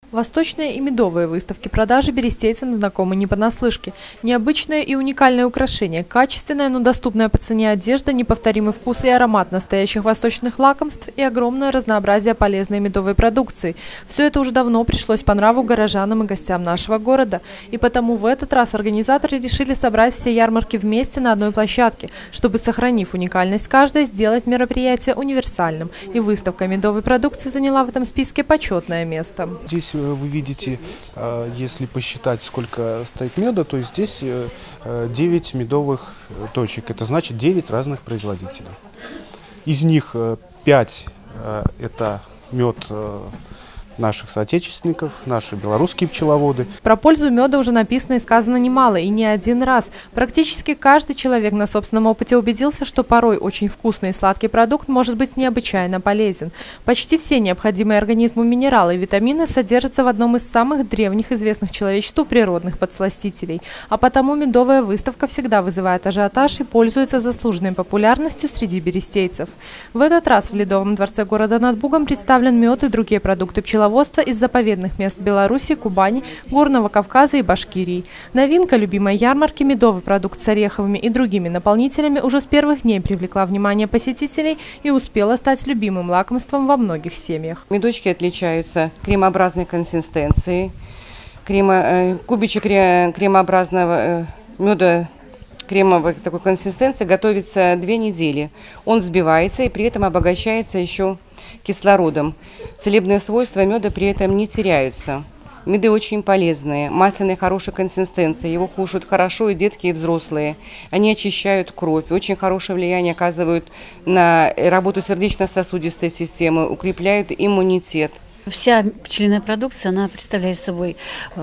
Восточные и медовые выставки продажи берестейцам знакомы не понаслышке. Необычное и уникальное украшение, качественная, но доступная по цене одежда, неповторимый вкус и аромат настоящих восточных лакомств и огромное разнообразие полезной медовой продукции. Все это уже давно пришлось по нраву горожанам и гостям нашего города. И потому в этот раз организаторы решили собрать все ярмарки вместе на одной площадке, чтобы, сохранив уникальность каждой, сделать мероприятие универсальным. И выставка медовой продукции заняла в этом списке почетное место. Здесь вы видите, если посчитать, сколько стоит меда, то здесь 9 медовых точек. Это значит 9 разных производителей. Из них 5 это мед наших соотечественников, наши белорусские пчеловоды. Про пользу меда уже написано и сказано немало, и не один раз. Практически каждый человек на собственном опыте убедился, что порой очень вкусный и сладкий продукт может быть необычайно полезен. Почти все необходимые организму минералы и витамины содержатся в одном из самых древних известных человечеству природных подсластителей. А потому медовая выставка всегда вызывает ажиотаж и пользуется заслуженной популярностью среди берестейцев. В этот раз в Ледовом дворце города над Бугом представлен мед и другие продукты пчеловодства из заповедных мест Беларуси, Кубани, Горного Кавказа и Башкирии. Новинка любимой ярмарки, медовый продукт с ореховыми и другими наполнителями, уже с первых дней привлекла внимание посетителей и успела стать любимым лакомством во многих семьях. Медочки отличаются кремообразной консистенцией. Кубичек кремообразного меда кремовой такой консистенции готовится 2 недели. Он взбивается и при этом обогащается еще кислородом. Целебные свойства меда при этом не теряются. Меды очень полезные, масляной хорошей консистенции, его кушают хорошо и детки, и взрослые. Они очищают кровь, очень хорошее влияние оказывают на работу сердечно-сосудистой системы, укрепляют иммунитет. Вся пчелиная продукция, она представляет собой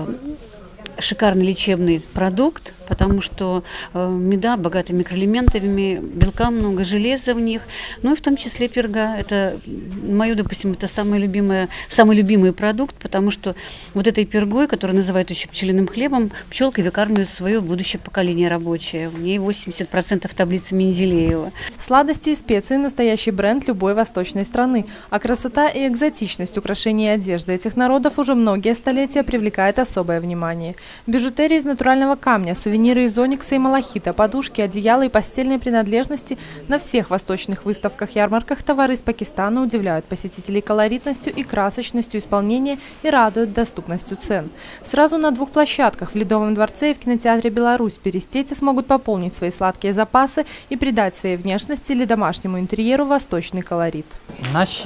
шикарный лечебный продукт, потому что меда богаты микроэлементами, белка много, железа в них, ну и в том числе перга. Это мое, допустим, это самый любимый продукт, потому что вот этой пергой, которую называют еще пчелиным хлебом, пчелки выкармливают свое будущее поколение рабочее. В ней 80% таблицы Менделеева. Сладости и специи – настоящий бренд любой восточной страны. А красота и экзотичность украшений и одежды этих народов уже многие столетия привлекает особое внимание. Бижутерия из натурального камня, сувениры из оникса и малахита, подушки, одеяла и постельные принадлежности. На всех восточных выставках-ярмарках товары из Пакистана удивляют посетителей колоритностью и красочностью исполнения и радуют доступностью цен. Сразу на 2 площадках – в Ледовом дворце и в кинотеатре «Беларусь» берестейцы смогут пополнить свои сладкие запасы и придать своей внешности или домашнему интерьеру восточный колорит. Наш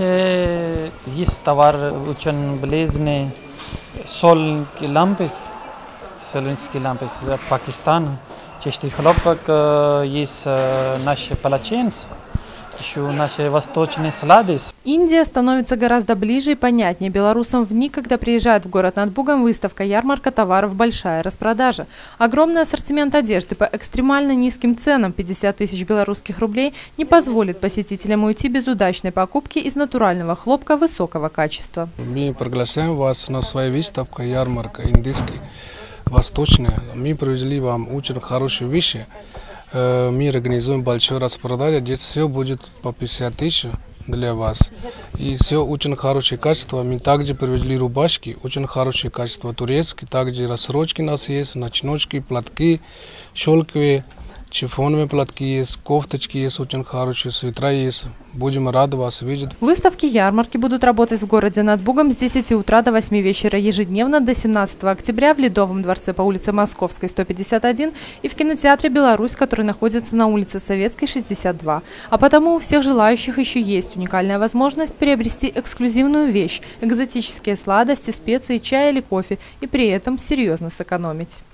есть товар очень полезный, солнечные лампы. Соленские лампы из Пакистана, чистый хлопок, есть наши полотенца, еще наши восточные сладости. Индия становится гораздо ближе и понятнее белорусам в дни, когда приезжают в город над Бугом выставка, ярмарка товаров, большая распродажа. Огромный ассортимент одежды по экстремально низким ценам, 50 тысяч белорусских рублей, не позволит посетителям уйти без удачной покупки из натурального хлопка высокого качества. Мы приглашаем вас на свою выставку, ярмарка индийский. Восточная. Мы привезли вам очень хорошие вещи. Мы организуем большую распродажу. Здесь все будет по 50 тысяч для вас. И все очень хорошее качество. Мы также привезли рубашки, очень хорошее качество турецкие. Также рассрочки у нас есть, ночночки, платки, шелковые, чифоновые платки есть, кофточки есть, очень хорошие, свитера есть. Будем рады вас видеть. Выставки, ярмарки будут работать в городе над Бугом с 10 утра до 8 вечера ежедневно до 17 октября в Ледовом дворце по улице Московской, 151 и в кинотеатре «Беларусь», который находится на улице Советской, 62. А потому у всех желающих еще есть уникальная возможность приобрести эксклюзивную вещь, экзотические сладости, специи, чай или кофе и при этом серьезно сэкономить.